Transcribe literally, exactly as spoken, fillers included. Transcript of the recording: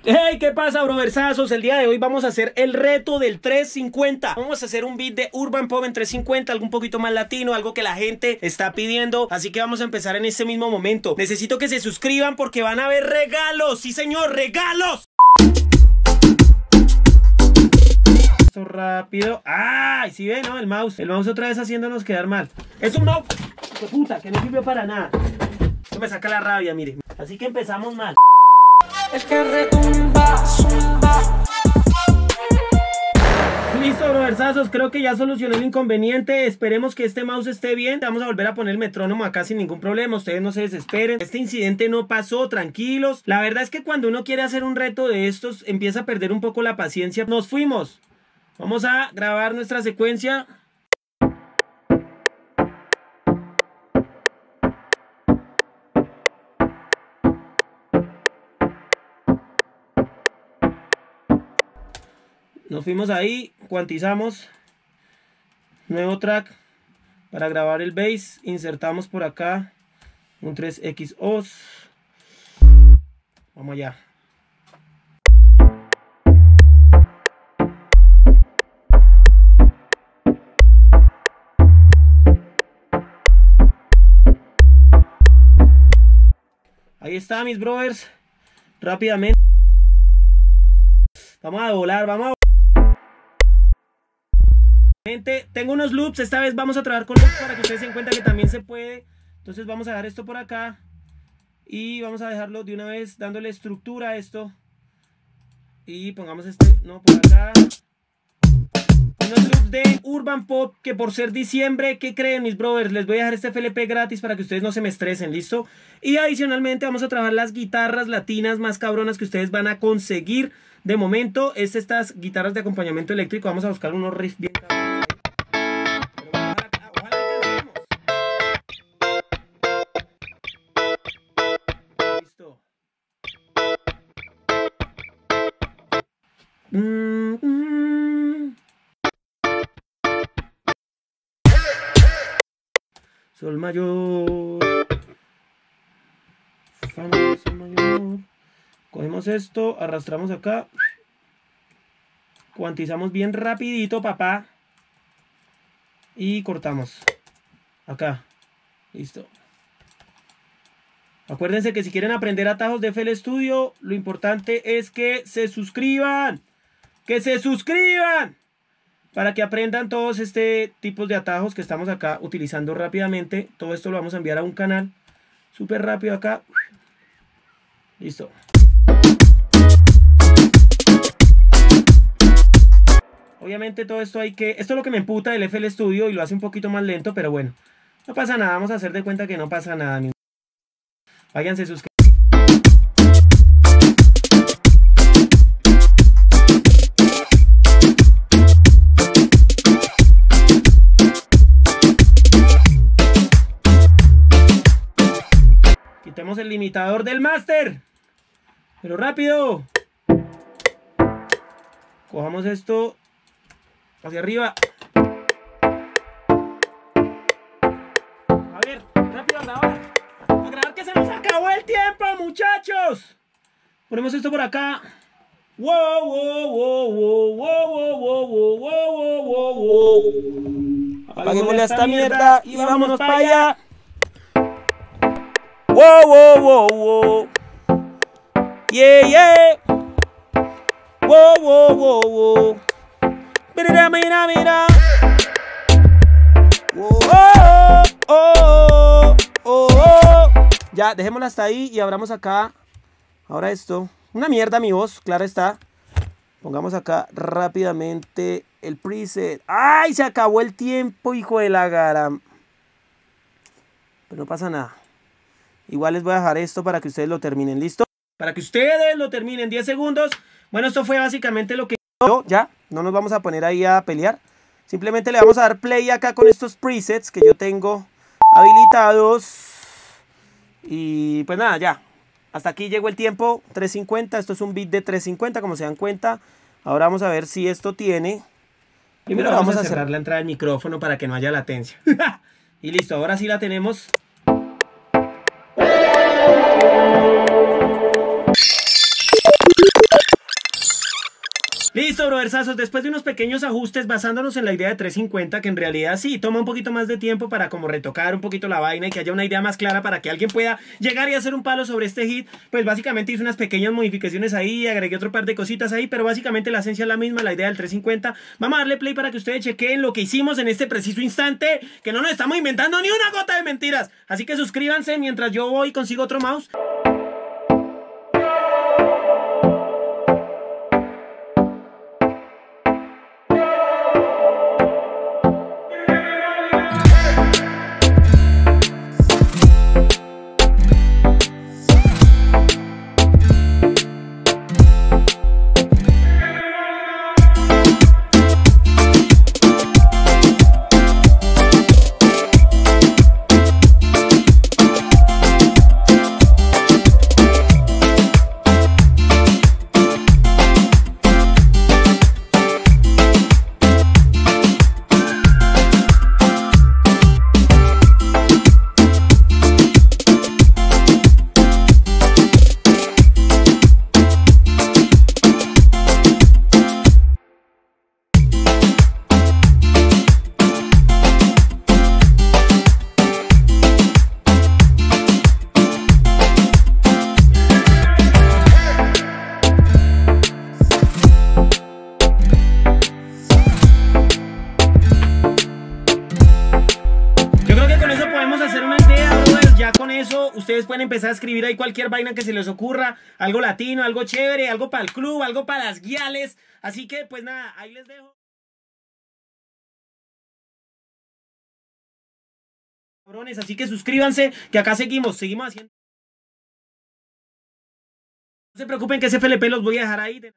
Hey, ¿qué pasa, broversazos? El día de hoy vamos a hacer el reto del trescientos cincuenta. Vamos a hacer un beat de Urban Pop en trescientos cincuenta, algo un poquito más latino, algo que la gente está pidiendo. Así que vamos a empezar en este mismo momento. Necesito que se suscriban porque van a haber regalos. Sí, señor, regalos. Esto rápido. ¡Ay! ¿Sí ve, no? El mouse. El mouse otra vez haciéndonos quedar mal. Es un mouse de puta que no sirve para nada. Esto me saca la rabia, mire. Así que empezamos mal. El que retumba, zumba. Listo, broversazos, creo que ya solucioné el inconveniente. Esperemos que este mouse esté bien. Vamos a volver a poner el metrónomo acá sin ningún problema. Ustedes no se desesperen. Este incidente no pasó, tranquilos. La verdad es que cuando uno quiere hacer un reto de estos, empieza a perder un poco la paciencia. Nos fuimos. Vamos a grabar nuestra secuencia. Nos fuimos ahí, cuantizamos, nuevo track para grabar el bass, insertamos por acá un tres equis os, vamos allá. Ahí está, mis brothers, rápidamente, vamos a volar, vamos a Tengo unos loops, esta vez vamos a trabajar con loops para que ustedes se den cuenta que también se puede. Entonces vamos a dejar esto por acá y vamos a dejarlo de una vez dándole estructura a esto. Y pongamos este, no, por acá. Unos loops de Urban Pop que por ser diciembre, ¿qué creen, mis brothers? Les voy a dejar este F L P gratis para que ustedes no se me estresen, ¿listo? Y adicionalmente vamos a trabajar las guitarras latinas más cabronas que ustedes van a conseguir. De momento, es estas guitarras de acompañamiento eléctrico. Vamos a buscar unos riffs bien cabrones. Mm, mm. Sol mayor, fa mayor, sol mayor. Cogemos esto, arrastramos acá, cuantizamos bien rapidito, papá, y cortamos acá. Listo. Acuérdense que si quieren aprender atajos de F L Studio, lo importante es que se suscriban. ¡Que se suscriban! Para que aprendan todos este tipos de atajos que estamos acá utilizando rápidamente. Todo esto lo vamos a enviar a un canal súper rápido acá. Listo. Obviamente todo esto hay que... Esto es lo que me emputa del F L Studio y lo hace un poquito más lento, pero bueno. No pasa nada, vamos a hacer de cuenta que no pasa nada. Váyanse suscribiendo. Quitemos el limitador del máster. Pero rápido. Cojamos esto hacia arriba. A ver, rápido a grabar. A grabar que se nos acabó el tiempo, muchachos. Ponemos esto por acá. Wow, wow, wow, wow, wow, wow, wow, wow, wow, wow. Apaguémosle a esta mierda y vámonos para allá. Wow, wow, wow, wow. Yeah, yeah. Wow, wow, wow, wow. Mira, mira, mira. Wow, oh, oh, oh, oh. Ya, dejémosla hasta ahí y abramos acá. Ahora esto. Una mierda mi voz, claro está. Pongamos acá rápidamente el preset. ¡Ay! Se acabó el tiempo, hijo de la gara. Pero no pasa nada. Igual les voy a dejar esto para que ustedes lo terminen, ¿listo? Para que ustedes lo terminen en diez segundos. Bueno, esto fue básicamente lo que yo, ya, no nos vamos a poner ahí a pelear. Simplemente le vamos a dar play acá con estos presets que yo tengo habilitados. Y pues nada, ya. Hasta aquí llegó el tiempo, trescientos cincuenta. Esto es un beat de trescientos cincuenta, como se dan cuenta. Ahora vamos a ver si esto tiene. Primero vamos, vamos a cerrar la entrada del micrófono para que no haya latencia. Y listo, ahora sí la tenemos. Listo, brothersazos, después de unos pequeños ajustes basándonos en la idea de trescientos cincuenta, que en realidad sí, toma un poquito más de tiempo para como retocar un poquito la vaina y que haya una idea más clara para que alguien pueda llegar y hacer un palo sobre este hit, pues básicamente hice unas pequeñas modificaciones ahí, agregué otro par de cositas ahí, pero básicamente la esencia es la misma, la idea del trescientos cincuenta. Vamos a darle play para que ustedes chequeen lo que hicimos en este preciso instante, que no nos estamos inventando ni una gota de mentiras. Así que suscríbanse mientras yo voy y consigo otro mouse. Con eso ustedes pueden empezar a escribir ahí cualquier vaina que se les ocurra, algo latino, algo chévere, algo para el club, algo para las guiales. Así que pues nada, ahí les dejo. Cabrones, así que suscríbanse, que acá seguimos, seguimos haciendo. No se preocupen que ese F L P los voy a dejar ahí.